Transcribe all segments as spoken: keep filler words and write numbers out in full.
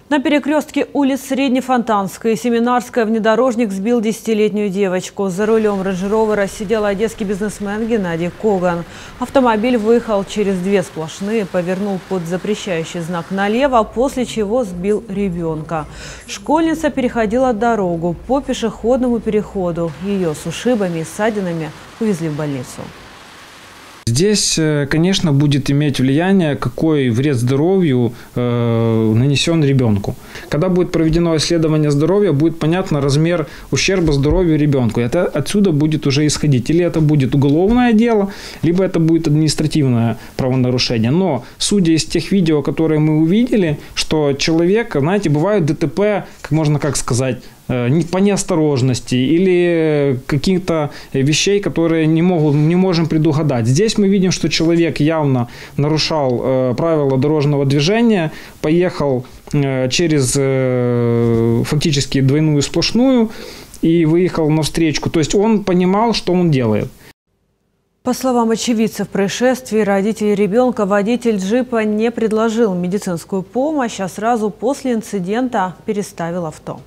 На перекрестке улиц Среднефонтанская и Семинарская внедорожник сбил десятилетнюю девочку. За рулем Рейндж-Ровера сидел одесский бизнесмен Геннадий Коган. Автомобиль выехал через две сплошные, повернул под запрещающий знак налево, после чего сбил ребенка. Школьница переходила дорогу по пешеходному переходу. Ее с ушибами и ссадинами увезли в больницу. Здесь, конечно, будет иметь влияние, какой вред здоровью э, нанесен ребенку. Когда будет проведено исследование здоровья, будет понятно размер ущерба здоровью ребенку. Это отсюда будет уже исходить. Или это будет уголовное дело, либо это будет административное правонарушение. Но, судя из тех видео, которые мы увидели, что человек, знаете, бывают ДТП, как можно как сказать, по неосторожности или каких-то вещей, которые не, могут, не можем предугадать. Здесь мы видим, что человек явно нарушал э, правила дорожного движения, поехал э, через э, фактически двойную сплошную и выехал на встречку. То есть он понимал, что он делает. По словам очевидцев происшествия, родителей ребенка водитель джипа не предложил медицинскую помощь, а сразу после инцидента переставил авто.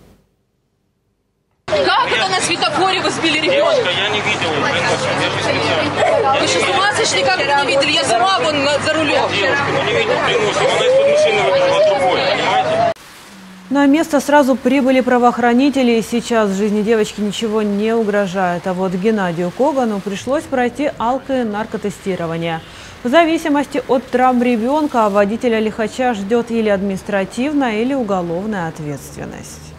Как это на светофоре вы сбили ребенка? Девушка, я не видел. Вы что, с ума сошли? Как вы не видели? Я сама вон за рулем. Девушка, ну не видел, клянусь. Она из-под машины выбежала другой, понимаете? На место сразу прибыли правоохранители, и сейчас жизни девочки ничего не угрожает. А вот Геннадию Когану пришлось пройти алко- и наркотестирование. В зависимости от травм ребенка водителя лихача ждет или административная, или уголовная ответственность.